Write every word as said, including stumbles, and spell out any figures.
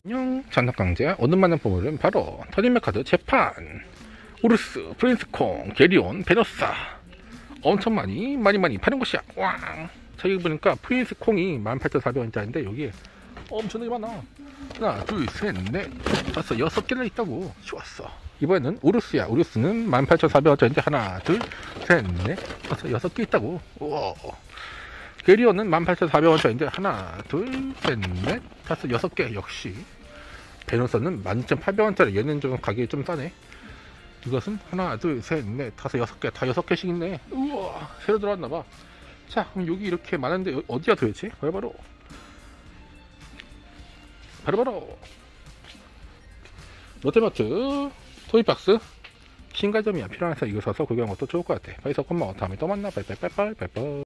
안녕, 잔학강제. 오늘 만난 보물은 바로 터닝맥 카드 재판, 우르스, 프린스콩, 게리온, 베너사. 엄청 많이 많이 많이 파는 곳이야. 왕. 자, 여기 보니까 프린스콩이 만 팔천사백 원짜리인데 여기에 엄청나게 많아. 하나 둘셋넷 다섯 여섯 개나 있다고. 좋았어. 이번에는 우르스야. 우르스는 만 팔천사백 원짜리인데 하나 둘셋넷 다섯 여섯 개 있다고. 우와. 게리온은 만 팔천사백 원짜리인데 하나 둘셋넷 다섯 여섯 개. 역시 베너사는 만 육천팔백 원짜리. 얘는 좀 가격이 좀 싸네. 이것은 하나 둘셋넷 다섯 여섯 개. 다 여섯 개씩 있네. 우와, 새로 들어왔나봐. 자, 그럼 여기 이렇게 많은데 어디야 도대체? 바로바로 바로바로 롯데마트 토이박스 신가점이야. 필요한 사람 이거 사서 구경한 것도 좋을 것 같아. 바이서 고마워. 다음에 또 만나. 빠이빠이빠이빠이.